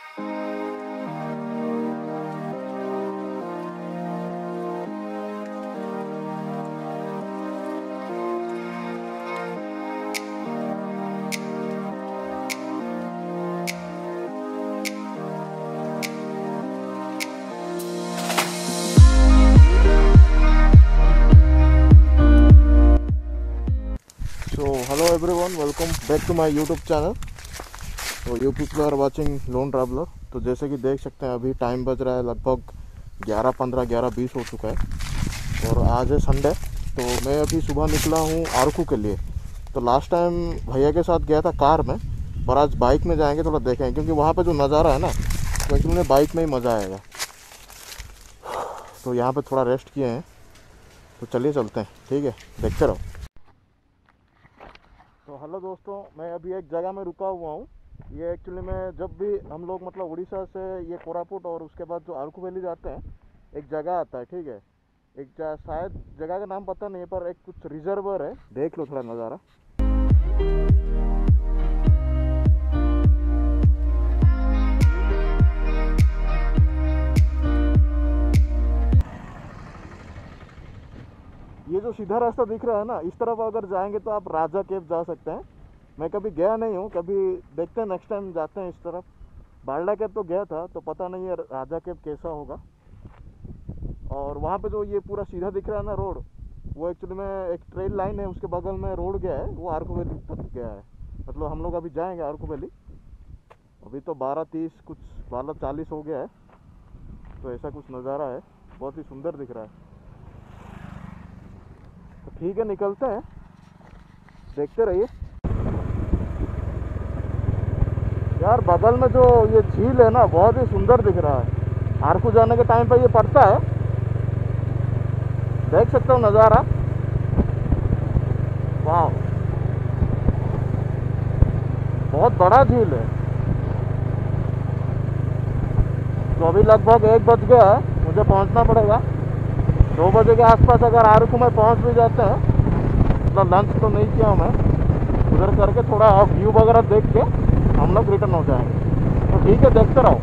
Hello everyone, welcome back to my YouTube channel. तो you people are watching lone traveller. तो जैसे कि देख सकते हैं अभी टाइम बज रहा है लगभग 11:15 11:20 हो चुका है और आज है संडे। तो मैं अभी सुबह निकला हूँ अरकू के लिए। तो लास्ट टाइम भैया के साथ गया था कार में, पर आज बाइक में जाएंगे, थोड़ा देखेंगे क्योंकि वहाँ पर जो नज़ारा है ना, तो एक्चुअली बाइक में ही मज़ा आएगा। तो यहाँ पर थोड़ा रेस्ट किए हैं, तो चलिए चलते हैं, ठीक है, देखते रहो। तो हेलो दोस्तों, मैं अभी एक जगह में रुका हुआ हूँ। ये एक्चुअली में जब भी हम लोग मतलब उड़ीसा से ये कोरापुट और उसके बाद जो अरकू वैली जाते हैं, एक जगह आता है, ठीक है, एक शायद जगह का नाम पता नहीं है, पर एक कुछ रिजर्वर है, देख लो थोड़ा नज़ारा। ये जो सीधा रास्ता दिख रहा है ना, इस तरफ अगर जाएंगे तो आप राजा केव जा सकते हैं। मैं कभी गया नहीं हूँ, कभी देखते हैं, नेक्स्ट टाइम जाते हैं इस तरफ। बाल्डा केव तो गया था, तो पता नहीं है राजा केव कैसा होगा। और वहाँ पे जो ये पूरा सीधा दिख रहा है ना रोड, वो एक्चुअली में एक ट्रेन लाइन है, उसके बगल में रोड गया है, वो अरकू वैली तक गया है। मतलब हम लोग अभी जाएंगे अरकू वैली। अभी तो 12:30 कुछ 12:40 हो गया है। तो ऐसा कुछ नज़ारा है, बहुत ही सुंदर दिख रहा है। तो ठीक है, निकलते हैं, देखते रहिए। यार बगल में जो ये झील है ना, बहुत ही सुंदर दिख रहा है। अरकू जाने के टाइम पर ये पड़ता है, देख सकते हो नज़ारा। वाह, बहुत बड़ा झील है। तो अभी लगभग 1 बज गया है, मुझे पहुंचना पड़ेगा। 2 बजे के आसपास अगर अरकू में पहुंच भी जाते हैं, मतलब लंच तो नहीं किया मैं, उधर करके थोड़ा व्यू वगैरह देख के हम लोग रिटर्न हो जाएंगे। तो ठीक है, देखते रहो।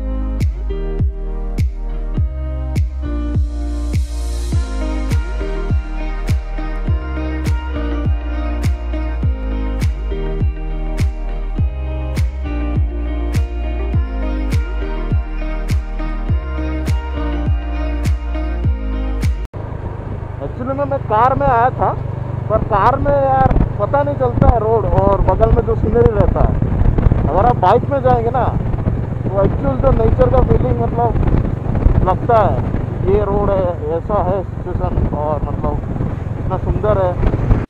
एक्चुअली में मैं कार में आया था, पर कार में यार पता नहीं चलता है रोड और बगल में जो सीनरी रहता है। अगर आप बाइक में जाएंगे ना, तो एक्चुअल जो नेचर का फीलिंग मतलब लगता है ये रोड है, ऐसा है सिचुएशन, और मतलब इतना सुंदर है।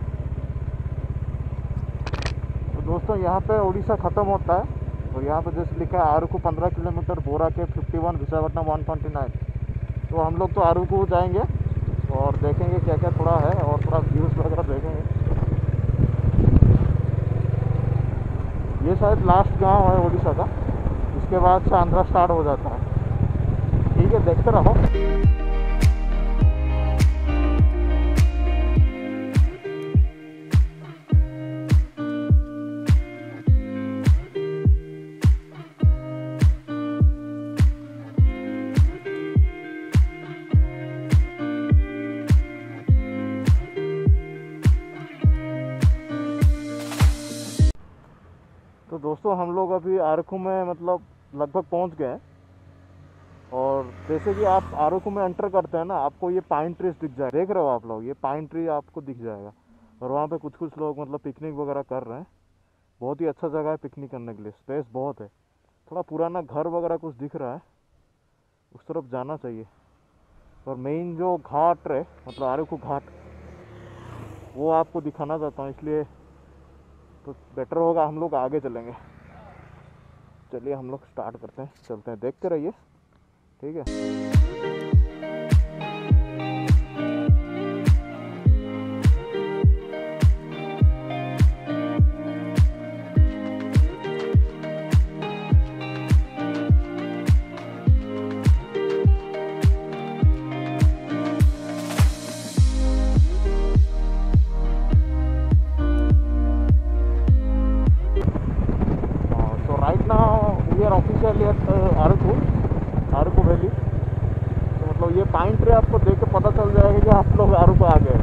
तो दोस्तों यहाँ पे उड़ीसा ख़त्म होता है, और यहाँ पे जैसे लिखा है अरकू 15 किलोमीटर, बोरा के 51, विशाखापट्टनम 129। तो हम लोग तो अरकू जाएंगे और देखेंगे क्या क्या थोड़ा है, और थोड़ा व्यूज़ वगैरह देखेंगे। ये शायद लास्ट गांव है उड़ीसा का, इसके बाद से आंध्रा स्टार्ट हो जाता है। ठीक है, देखते रहो। तो दोस्तों हम लोग अभी अरकू में मतलब लगभग पहुंच गए हैं। और जैसे कि आप अरकू में एंटर करते हैं ना, आपको ये पाइन ट्रीज दिख जाए, देख रहे हो आप लोग, ये पाइन ट्री आपको दिख जाएगा। और वहाँ पे कुछ लोग मतलब पिकनिक वगैरह कर रहे हैं। बहुत ही अच्छा जगह है पिकनिक करने के लिए, स्पेस बहुत है। थोड़ा पुराना घर वगैरह कुछ दिख रहा है, उस तरफ जाना चाहिए। और मेन जो घाट है, मतलब अरकू घाट, वो आपको दिखाना चाहता हूँ, इसलिए तो बेटर होगा हम लोग आगे चलेंगे। चलिए हम लोग स्टार्ट करते हैं, चलते हैं, देखते रहिए, ठीक है। Right now we are officially at Araku valley. तो मतलब ये पाइन ट्री आपको देख के पता चल जाएगा कि आप लोग अरकू आ गए।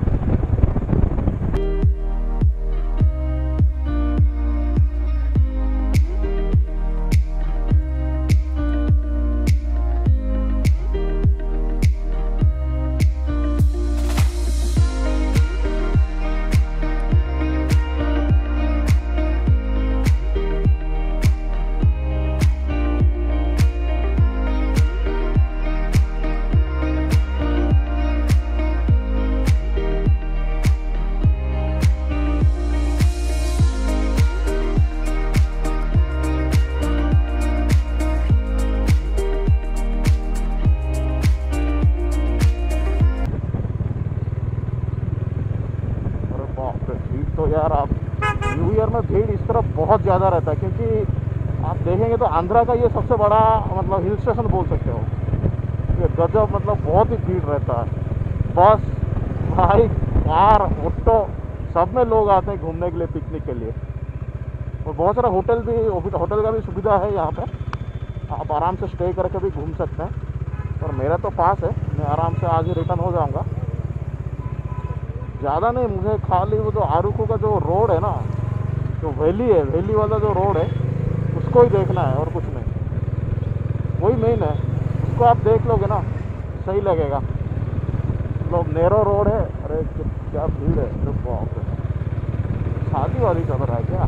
तो यार आप न्यू ईयर में भीड़ इस तरफ बहुत ज़्यादा रहता है, क्योंकि आप देखेंगे तो आंध्रा का ये सबसे बड़ा मतलब हिल स्टेशन बोल सकते हो। ये गजब मतलब बहुत ही भीड़ रहता है। बस, बाइक, कार, ऑटो सब में लोग आते हैं घूमने के लिए, पिकनिक के लिए। और बहुत सारा होटल का भी सुविधा है यहाँ पे, आप आराम से स्टे करके भी घूम सकते हैं। और मेरा तो पास है, मैं आराम से आज ही रिटर्न हो जाऊँगा। ज़्यादा नहीं, मुझे खाली वो जो अरकू का जो रोड है ना, जो वैली वाला जो रोड है उसको ही देखना है और कुछ नहीं। वही मेन है, उसको आप देख लोगे ना सही लगेगा। मतलब नैरो रोड है। अरे क्या भीड़ है, तो बाप रे, शादी वादी चल रहा है क्या?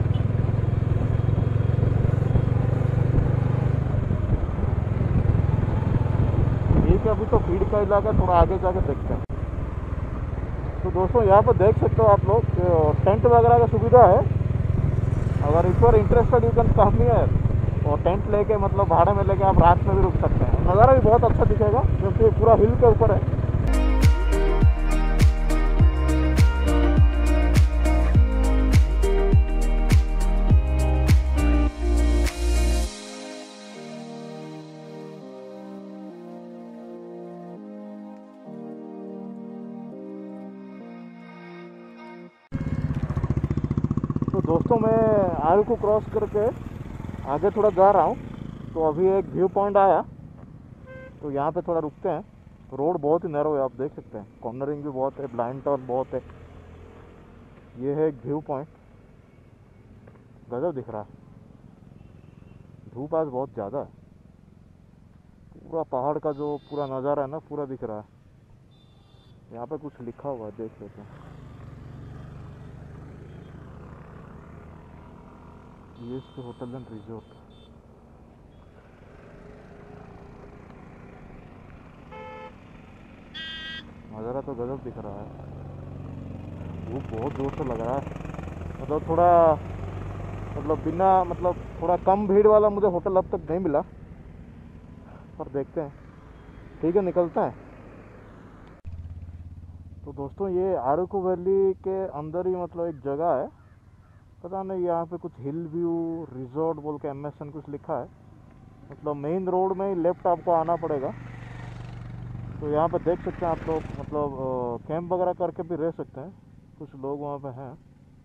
ठीक है, अभी तो भीड़ का इलाका, थोड़ा आगे जाके देखते हैं। तो दोस्तों यहाँ पर देख सकते हो आप लोग, टेंट वगैरह का सुविधा है। अगर इस बार interested you can come here, और टेंट लेके मतलब भाड़े में लेके आप रात में भी रुक सकते हैं। नज़ारा भी बहुत अच्छा दिखेगा क्योंकि पूरा हिल के ऊपर है। तो दोस्तों मैं अरकू क्रॉस करके आगे थोड़ा जा रहा हूँ। तो अभी एक व्यू पॉइंट आया, तो यहाँ पे थोड़ा रुकते हैं। रोड बहुत ही नैरो है, आप देख सकते हैं, कॉर्नरिंग भी बहुत है, ब्लाइंड टर्न बहुत है। ये है एक व्यू पॉइंट, गजब दिख रहा है। धूप आज बहुत ज़्यादा है, पूरा पहाड़ का जो पूरा नज़ारा है ना पूरा दिख रहा है। यहाँ पे कुछ लिखा हुआ है, देख लेते हैं। East hotel and resort. नज़ारा तो गजब दिख रहा है। धूप बहुत जोर से लग रहा है, मतलब थोड़ा मतलब थोड़ा कम भीड़ वाला मुझे होटल अब तक नहीं मिला, पर देखते हैं। ठीक है, निकलते हैं। तो दोस्तों ये अरकू वैली के अंदर ही मतलब एक जगह है, पता नहीं, यहाँ पे कुछ हिल व्यू रिजॉर्ट बोल के MSN कुछ लिखा है। मतलब मेन रोड में ही लेफ्ट आपको आना पड़ेगा। तो यहाँ पे देख सकते हैं आप लोग, मतलब कैंप वगैरह करके भी रह सकते हैं। कुछ लोग वहाँ पे हैं।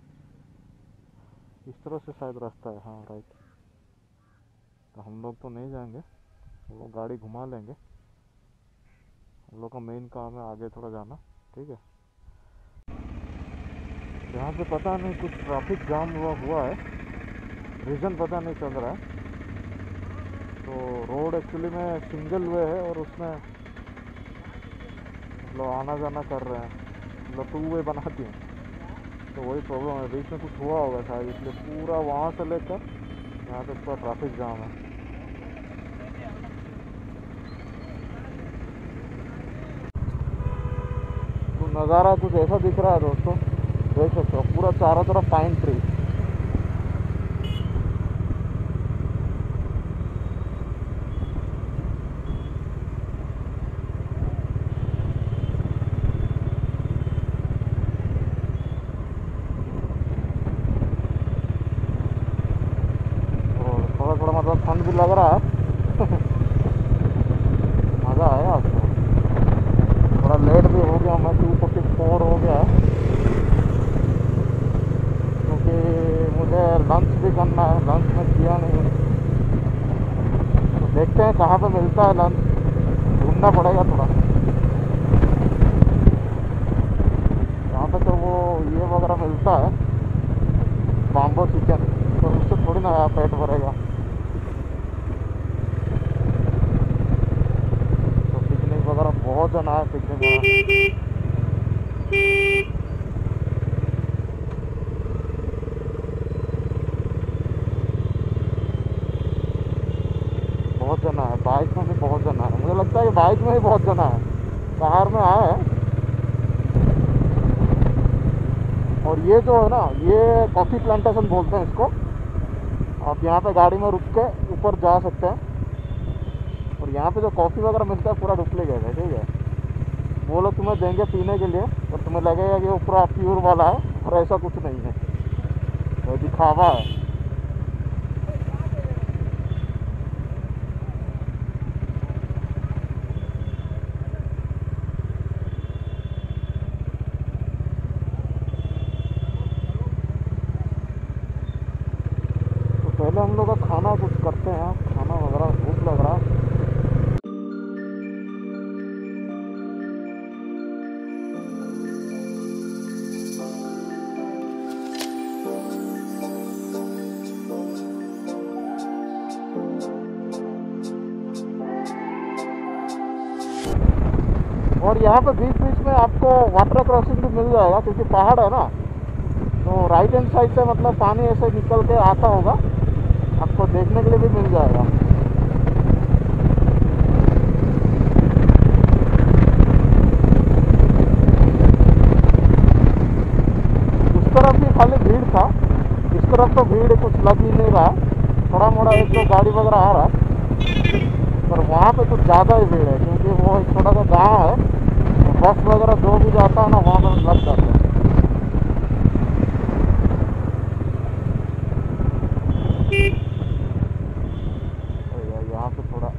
इस तरह से शायद रास्ता है, हाँ राइट। तो हम लोग तो नहीं जाएंगे, हम लोग गाड़ी घुमा लेंगे। हम लोग का मेन काम है आगे थोड़ा जाना, ठीक है। यहाँ पे पता नहीं कुछ ट्रैफिक जाम हुआ है, रीज़न पता नहीं चल रहा है। तो रोड एक्चुअली में सिंगल वे है और उसमें मतलब आना जाना कर रहे हैं, मतलब 2 वे बना दिए। तो वही प्रॉब्लम है, बीच में कुछ हुआ होगा शायद, इसलिए पूरा वहाँ से लेकर यहाँ तक पूरा ट्रैफिक जाम है। तो नज़ारा कुछ ऐसा दिख रहा है दोस्तों, देख सकते हो, पूरा चारों तरफ पाइन ट्री। मतलब ठंड भी लग रहा है। मज़ा आया आपको। थोड़ा लेट भी हो गया, मैं 2:44 हो गया, क्योंकि मुझे लंच भी करना है, लंच में किया नहीं। देखते हैं कहाँ पे मिलता है लंच, ढूंढना पड़ेगा थोड़ा। यहाँ पे तो वो ये वगैरह मिलता है, बॉम्बो चिकन, तो उससे थोड़ी ना पेट भरेगा। तो पिकनिक वगैरह बहुत जना है, पिकनिक वगैरह बहुत जना है। बाइक में भी बहुत जना है, मुझे लगता है कि बाइक में ही बहुत जना है। कार में आया है। और ये जो है ना, ये कॉफ़ी प्लांटेशन बोलते हैं इसको। आप यहाँ पे गाड़ी में रुक के ऊपर जा सकते हैं। और यहाँ पे जो कॉफ़ी वगैरह मिलता है पूरा डुप्लीकेट है, ठीक है। वो लोग तुम्हें देंगे पीने के लिए और तुम्हें लगेगा कि वो पूरा प्योर वाला है, और ऐसा कुछ नहीं है, वो दिखावा है। पहले हम लोग का खाना कुछ करते हैं, खाना वगैरह, भूख लग रहा है। और यहाँ पे बीच बीच में आपको वाटर क्रॉसिंग भी मिल जाएगा, क्योंकि पहाड़ है ना, तो राइट हैंड साइड से मतलब पानी ऐसे निकल के आता होगा, आपको देखने के लिए भी मिल जाएगा। उस तरफ भी खाली भीड़ था, इस तरफ तो भीड़ कुछ लग ही नहीं रहा। थोड़ा मोड़ा एक दो गाड़ी वगैरह आ रहा है, पर वहाँ पे कुछ ज़्यादा ही भीड़ है, क्योंकि वो एक छोटा सा गाँव है। बस वगैरह जो भी जाता है ना, वहाँ पर लग जाता है। यहाँ पे थोड़ा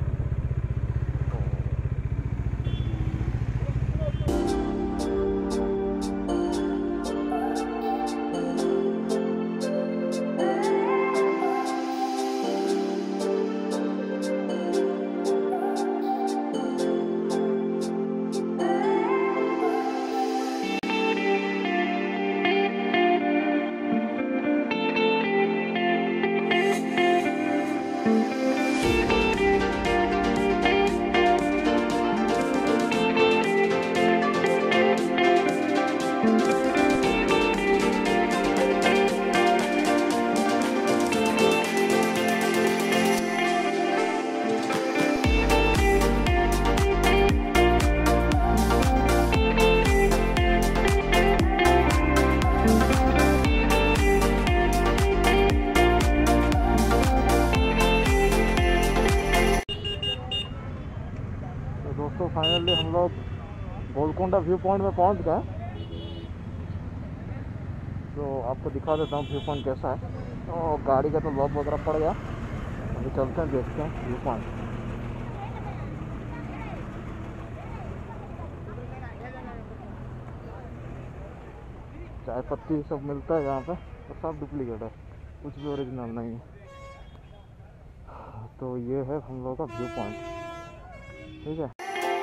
दोस्तों फाइनली हम लोग गोलकोंडा व्यू पॉइंट में पहुंच गए। तो आपको दिखा देता हूँ व्यू पॉइंट कैसा है। तो गाड़ी का तो लॉक वगैरह पड़ गया, अभी चलते हैं, देखते हैं व्यू पॉइंट। चाय पत्ती सब मिलता है यहाँ पे, और सब डुप्लीकेट है, कुछ भी ओरिजिनल नहीं है। तो ये है हम लोग का व्यू पॉइंट, ठीक है।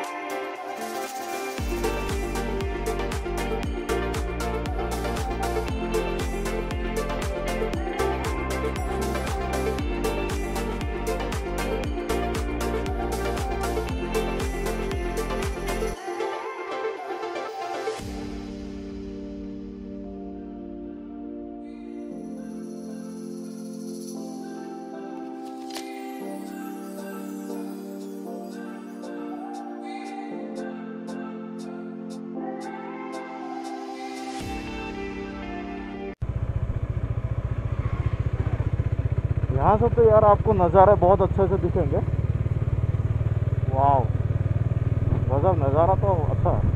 यहाँ से तो यार आपको नज़ारे बहुत अच्छे से दिखेंगे। वाह, गजब नज़ारा तो अच्छा है।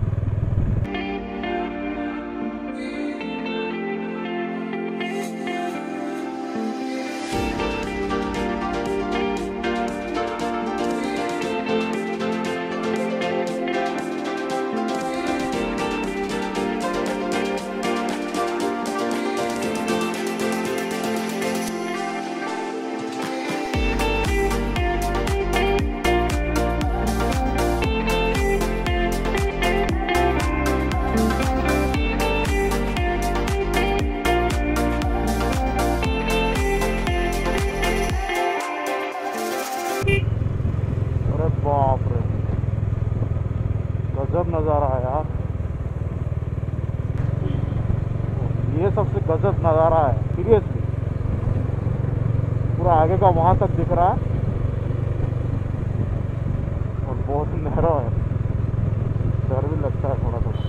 नज़ारा है यार, ये सबसे गजब नज़ारा है सीरियसली। पूरा आगे का वहाँ तक दिख रहा है और बहुत गहरा है, डर भी लगता है थोड़ा थोड़ा।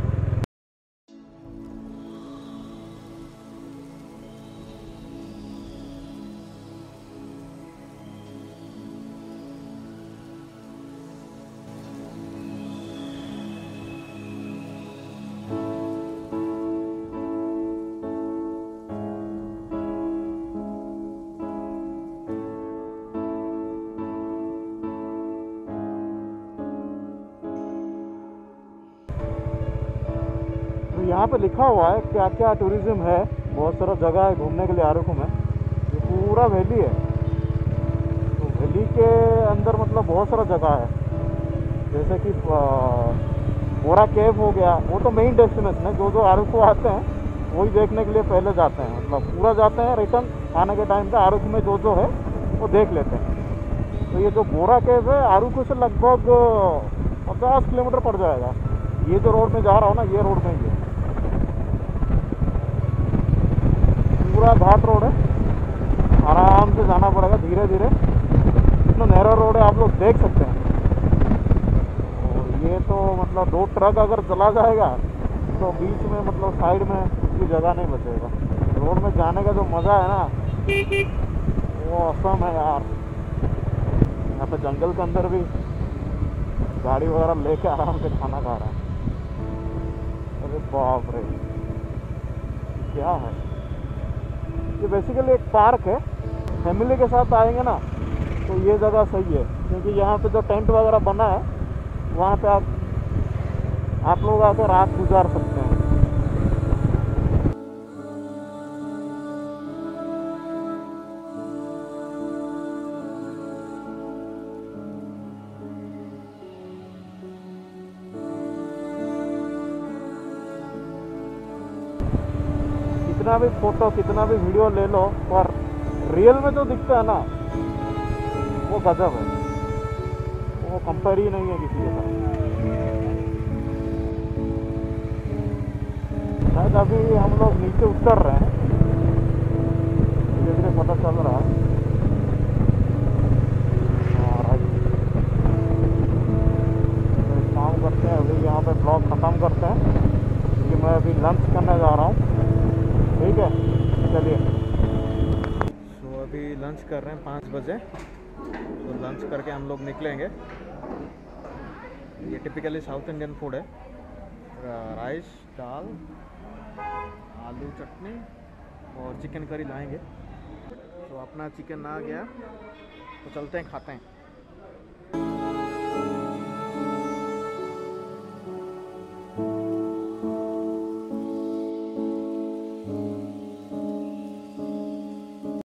यहाँ पे लिखा हुआ है क्या क्या टूरिज्म है, बहुत सारा जगह है घूमने के लिए अरकू में। ये पूरा वैली है, तो वैली के अंदर मतलब बहुत सारा जगह है, जैसे कि बोरा केव हो गया, वो तो मेन डेस्टिनेशन है। जो जो अरकू आते हैं वही देखने के लिए पहले जाते हैं, मतलब पूरा जाते हैं, रिटर्न आने के टाइम पे अरकू में जो जो है वो देख लेते हैं। तो ये जो बोरा केव है अरकू से लगभग 50 किलोमीटर पड़ जाएगा। ये जो रोड में जा रहा हूँ ना, ये रोड में ही है, पूरा घाट रोड है, आराम से जाना पड़ेगा धीरे धीरे। इतना नैरो रोड है, आप लोग देख सकते हैं। और ये तो मतलब 2 ट्रक अगर चला जाएगा तो बीच में मतलब साइड में कोई जगह नहीं बचेगा। रोड में जाने का जो मज़ा है ना, वो औसम है यार। यहाँ पे जंगल के अंदर भी गाड़ी वगैरह लेके आराम से खाना खा रहा है। अरे बाप रे, क्या है ये? बेसिकली एक पार्क है। फैमिली के साथ आएंगे ना तो ये जगह सही है, क्योंकि यहाँ पे जो टेंट वगैरह बना है वहाँ पे आप लोग आकर रात गुजार सकते हैं। कितना भी फोटो कितना भी वीडियो ले लो, पर रियल में जो दिखता है ना वो गजब है, वो कंपेयर ही नहीं है किसी के साथ। शायद अभी हम लोग नीचे उतर रहे हैं, धीरे धीरे पता चल रहा है। तो एक काम करते हैं, अभी यहाँ पे ब्लॉग ख़त्म करते हैं, क्योंकि मैं अभी लंच करने जा रहा हूँ। ठीक है, चलिए। तो अभी लंच कर रहे हैं 5 बजे, तो लंच करके हम लोग निकलेंगे। ये टिपिकली साउथ इंडियन फूड है, राइस, दाल, आलू चटनी और चिकन करी लाएंगे। तो अपना चिकन आ गया, तो चलते हैं खाते हैं।